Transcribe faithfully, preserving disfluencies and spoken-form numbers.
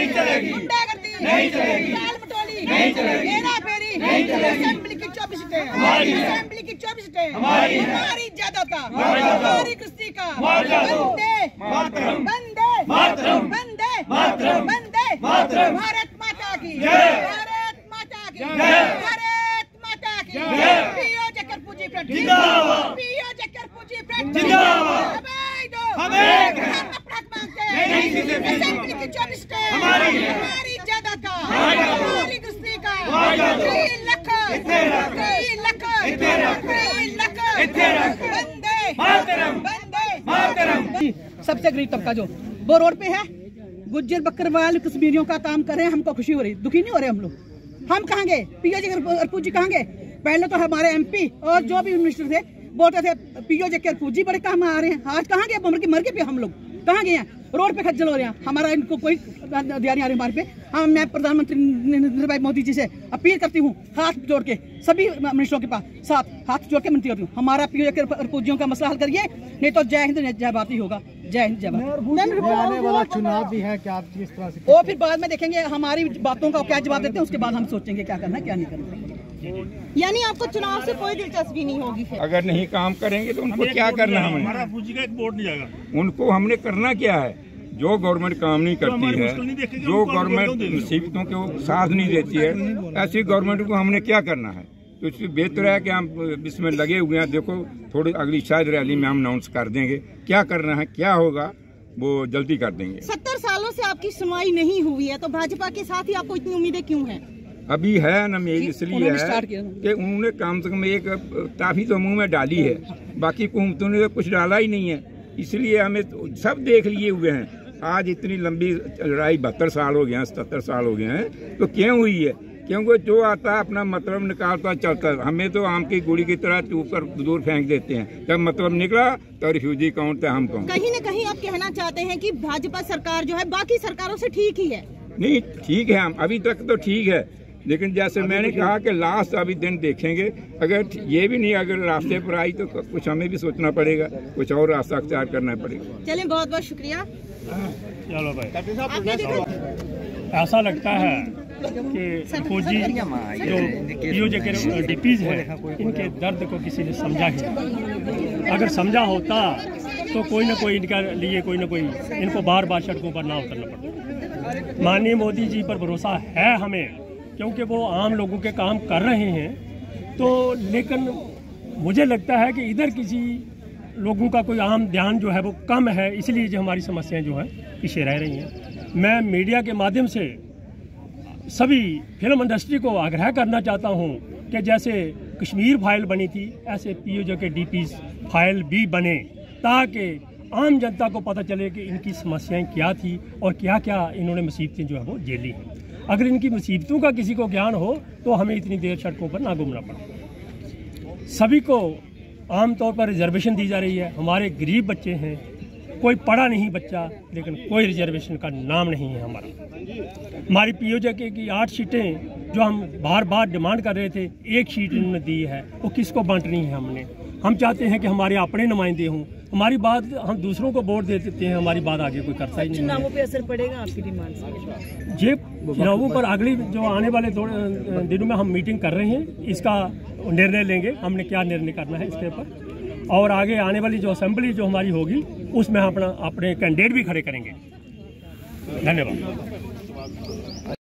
नहीं चलेगी, गुंडागर्दी नहीं चलेगी, टाल मटोली नहीं चलेगी, हेरा फेरी नहीं चलेगी, असेंबली की चौबीस सीटें हमारी, असेंबली की चौबीस सीटें हमारी, हमारी ज्यादाता हमारी कुश्ती का वंदे मातरम, वंदे मातरम, वंदे मातरम, वंदे मातरम, भारत माता की जय, भारत माता की जय, भारत माता की जय, पीओ जकर पूजी फ्रंट जिंदाबाद, पीओ जकर पूजी फ्रंट जिंदाबाद, हमें दो हमें असेंबली की चौबीस सीटें हमारी, हमारी ज्यादाता हमारी कुश्ती का तीन लाख तीन लाख तीन लाख वंदे मातरम, वंदे मातरम। सबसे गरीब तबका जो वो रोड पे है, गुज्जर बकरवाल कश्मीरियों का काम कर रहे हैं, हमको खुशी हो रही, दुखी नहीं हो रहे हम लोग। हम कहाँ गए, पीओ जी अरपू जी कहाँ गए? पहले तो हमारे एमपी और जो भी मिनिस्टर थे बोलते थे पीओ जी के अरपू जी बड़े काम आ रहे हैं, आज कहाँ गए? मर के मर के पे हम लोग कहाँ गए हैं? रोड पे खज्जल हो रहे हैं, हमारा इनको कोई ध्यान नहीं आ रही हमारे पे। हम मैं प्रधानमंत्री नरेंद्र भाई मोदी जी से अपील करती हूँ, हाथ जोड़ के सभी मिनिस्टरों के पास साथ हाथ जोड़ के विनती करती हूँ, हमारा पीओ के अरपूजियों का मसला हल करिए, नहीं तो जय हिंद जय भारत ही होगा। जय हिंद जय भारत। आने वाला चुनाव भी है, क्या आप किस तरह से? वो फिर बाद में देखेंगे, हमारी बातों का क्या जवाब देते हैं, उसके बाद हम सोचेंगे क्या करना है क्या नहीं करना। यानी आपको चुनाव से कोई दिलचस्पी नहीं होगी फिर? अगर नहीं काम करेंगे तो उनको क्या करना है? हमारा पूंजी का एक वोट नहीं जाएगा। उनको हमने करना क्या है? जो गवर्नमेंट काम नहीं करती है, जो गवर्नमेंट मुसीबतों के साथ नहीं देती है, ऐसी गवर्नमेंट को हमने क्या करना है? तो इससे बेहतर है कि हम इसमें लगे हुए हैं। देखो थोड़ी अगली शायद रैली में हम अनाउंस कर देंगे क्या करना है, क्या होगा वो जल्दी कर देंगे। सत्तर सालों से आपकी सुनवाई नहीं हुई है, तो भाजपा के साथ ही आपको इतनी उम्मीदें क्यों हैं? अभी है ना, मेरी इसलिए है कि उन्होंने कम से कम एक टाफी तो मुंह में डाली है, बाकी हुकूमतों ने कुछ डाला ही नहीं है। इसलिए हमें सब देख लिए हुए हैं। आज इतनी लंबी लड़ाई बहत्तर साल हो गए हैं, सत्तर साल हो गए हैं, तो क्यों हुई है? क्योंकि जो आता है अपना मतलब निकालता चलता है। हमें तो आम की गोली की तरह चूप कर दूर फेंक देते हैं, जब मतलब निकला तो रिफ्यूजी कौन थे हम कौन। कहीं न कहीं आप कहना चाहते हैं कि भाजपा सरकार जो है बाकी सरकारों से ठीक ही है? नहीं, ठीक है, हम अभी तक तो ठीक है, लेकिन जैसे मैंने कहा कि लास्ट अभी दिन देखेंगे। अगर ये भी नहीं, अगर रास्ते पर आई तो कुछ हमें भी सोचना पड़ेगा, कुछ और रास्ता अख्तियार करना पड़ेगा। चलिए, बहुत बहुत शुक्रिया। चलो भाई, ऐसा लगता है कि फौजी जो पीओ जे के डीपीज है, इनके दर्द को किसी ने समझा ही। अगर समझा होता तो कोई ना कोई इनके लिए कोई ना कोई इनको बार बार सड़कों पर ना उतरना पड़ता। माननीय मोदी जी पर भरोसा है हमें, क्योंकि वो आम लोगों के काम कर रहे हैं। तो लेकिन मुझे लगता है कि इधर किसी लोगों का कोई आम ध्यान जो है वो कम है, इसलिए जो हमारी समस्याएं जो हैं पीछे रह रही हैं। मैं मीडिया के माध्यम से सभी फिल्म इंडस्ट्री को आग्रह करना चाहता हूं कि जैसे कश्मीर फाइल बनी थी, ऐसे पीओजे के डीपीज फाइल भी बने, ताकि आम जनता को पता चले कि इनकी समस्याएं क्या थी और क्या क्या इन्होंने मुसीबतें जो है वो झेली हैं। अगर इनकी मुसीबतों का किसी को ज्ञान हो तो हमें इतनी देर सड़कों पर ना घूमना पड़े। सभी को आमतौर पर रिजर्वेशन दी जा रही है। हमारे गरीब बच्चे हैं, कोई पढ़ा नहीं बच्चा, लेकिन कोई रिजर्वेशन का नाम नहीं है हमारा। हमारी पीओजे की आठ सीटें जो हम बार बार डिमांड कर रहे थे, एक सीट इन्होंने दी है, वो किसको बांटनी है? हमने हम चाहते हैं कि हमारे अपने नुमाइंदे हों, हमारी बात हम दूसरों को वोट दे देते हैं, हमारी बात आगे कोई करता ही नहीं। चुनावों पे असर पड़ेगा आपकी डिमांड से? ये चुनावों पर अगली जो आने वाले दिनों में हम मीटिंग कर रहे हैं, इसका निर्णय लेंगे हमने क्या निर्णय करना है इसके ऊपर, और आगे आने वाली जो असेंबली जो हमारी होगी उसमें हम अपना अपने कैंडिडेट भी खड़े करेंगे। धन्यवाद।